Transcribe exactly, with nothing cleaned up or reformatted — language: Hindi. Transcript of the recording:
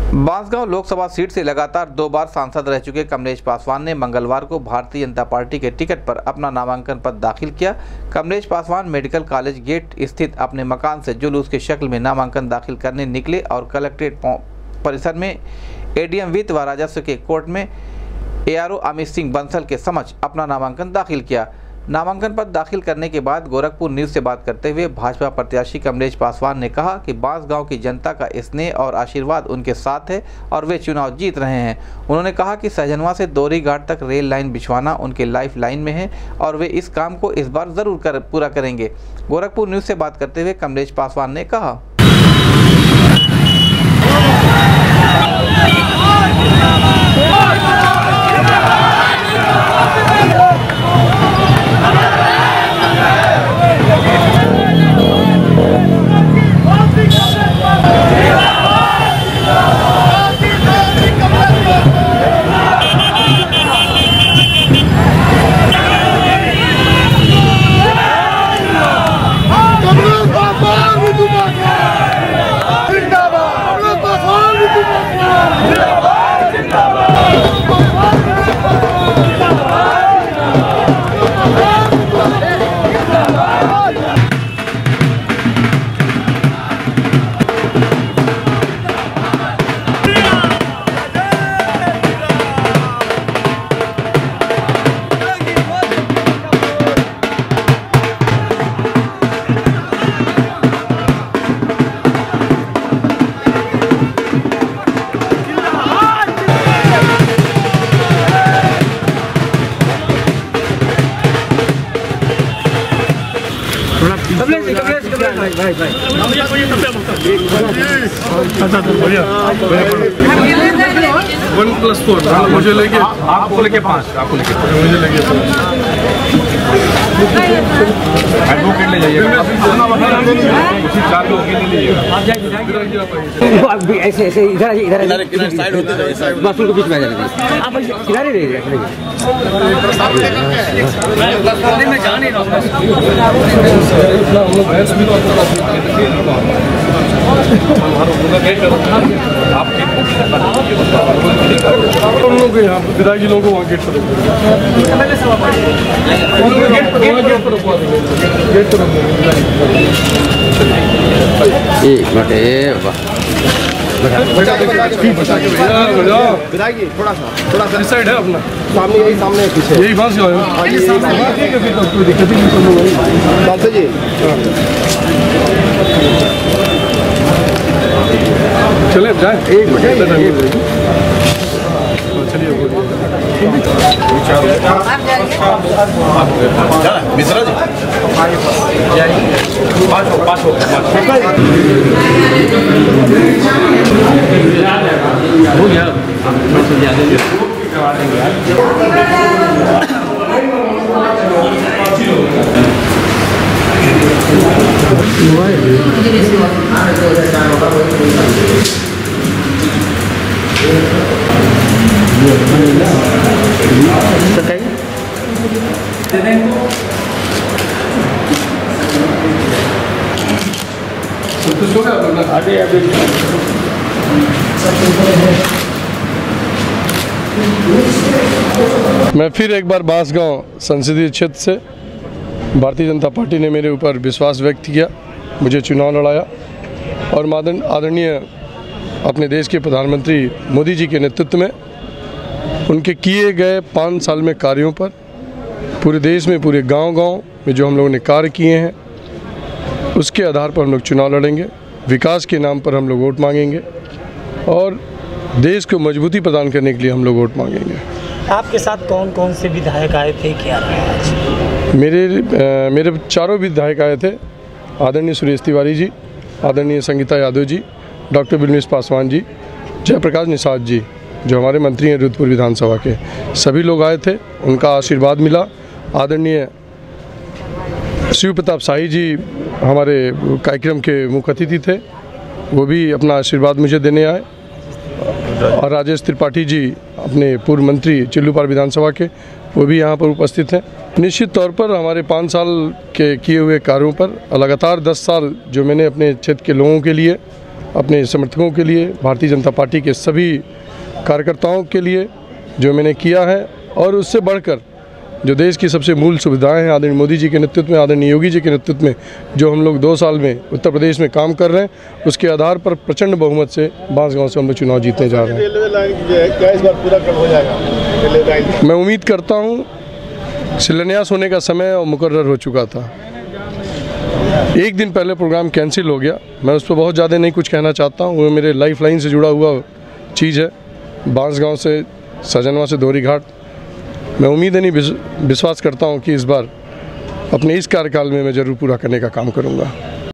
बांसगांव लोकसभा सीट से लगातार दो बार सांसद रह चुके कमलेश पासवान ने मंगलवार को भारतीय जनता पार्टी के टिकट पर अपना नामांकन पत्र दाखिल किया। Kamlesh Paswan medical college gate स्थित अपने मकान से जुलूस की शक्ल में नामांकन दाखिल करने निकले और कलेक्ट्रेट परिसर में एडीएम वित्त व राजस्व के कोर्ट में एआरओ अमित सिंह बंसल के समक्ष अपना नामांकन दाखिल किया। नामांकन पत्र दाखिल करने के बाद गोरखपुर न्यूज से बात करते हुए भाजपा प्रत्याशी कमलेश पासवान ने कहा कि बांसगांव की जनता का स्नेह और आशीर्वाद उनके साथ है और वे चुनाव जीत रहे हैं। उन्होंने कहा कि सहजनवा से दोरी घाट तक रेल लाइन बिछवाना उनके लाइफ लाइन में है और वे इस काम को इस बार जरूर कर पूरा करेंगे। गोरखपुर न्यूज से बात करते हुए कमलेश पासवान ने कहा, भाई भाई वन प्लस फोर मुझे लेके आपको लेके पाँच आपको लेके मुझे लेके एडवोकेट ले जाइए चार लोग ले लीजिएगा ऐसे ऐसे इधर इधर इधर साइड होते बस उनको बीच में आ जाएगा आप किनारे रहिए मैं जा नहीं रहा हम लोग यहाँ विधायक लोगों को वहाँ गेट पर विधायक थोड़ा सा थोड़ा सा इस साइड है अपना सामने यही सामने पीछे यही बात से कोई दिक्कत ही नहीं जी चले जाए एक मिनट चलिए मिश्रा जी पाँच हो पाँच हो मैं फिर एक बार बांसगांव संसदीय क्षेत्र से भारतीय जनता पार्टी ने मेरे ऊपर विश्वास व्यक्त किया, मुझे चुनाव लड़ाया और आदरणीय अपने देश के प्रधानमंत्री मोदी जी के नेतृत्व में उनके किए गए पाँच साल में कार्यों पर पूरे देश में पूरे गांव-गांव में जो हम लोगों ने कार्य किए हैं उसके आधार पर हम लोग चुनाव लड़ेंगे। विकास के नाम पर हम लोग वोट मांगेंगे और देश को मजबूती प्रदान करने के लिए हम लोग वोट मांगेंगे। आपके साथ कौन कौन से विधायक आए थे, क्या आज? मेरे आ, मेरे चारों विधायक आए थे, आदरणीय सुरेश तिवारी जी, आदरणीय संगीता यादव जी, डॉक्टर बिलमिश पासवान जी, जयप्रकाश निषाद जी जो हमारे मंत्री हैं रुद्रपुर विधानसभा के, सभी लोग आए थे। उनका आशीर्वाद मिला। आदरणीय शिव प्रताप शाही जी हमारे कार्यक्रम के मुख्य अतिथि थे, वो भी अपना आशीर्वाद मुझे देने आए और राजेश त्रिपाठी जी अपने पूर्व मंत्री चिल्लूपार विधानसभा के, वो भी यहाँ पर उपस्थित हैं। निश्चित तौर पर हमारे पाँच साल के किए हुए कार्यों पर लगातार दस साल जो मैंने अपने क्षेत्र के लोगों के लिए अपने समर्थकों के लिए, भारतीय जनता पार्टी के सभी कार्यकर्ताओं के लिए जो मैंने किया है, और उससे बढ़कर जो देश की सबसे मूल सुविधाएं हैं, आदरणीय मोदी जी के नेतृत्व में, आदरणीय योगी जी के नेतृत्व में जो हम लोग दो साल में उत्तर प्रदेश में काम कर रहे हैं, उसके आधार पर प्रचंड बहुमत से बांसगांव से हम लोग चुनाव जीतने जा रहे हैं। रेलवे लाइन जो है क्या इस बार पूरा कर हो जाएगा? रेलवे लाइन मैं उम्मीद करता हूँ, शिलान्यास होने का समय और मुकर्रर हो चुका था, एक दिन पहले प्रोग्राम कैंसिल हो गया। मैं उस पर बहुत ज़्यादा नहीं कुछ कहना चाहता हूँ, वो मेरे लाइफ लाइन से जुड़ा हुआ चीज़ है, बांसगांव से सजनवा से दोहरी घाट। मैं उम्मीद है नहीं विश्वास करता हूँ कि इस बार अपने इस कार्यकाल में मैं ज़रूर पूरा करने का काम करूँगा।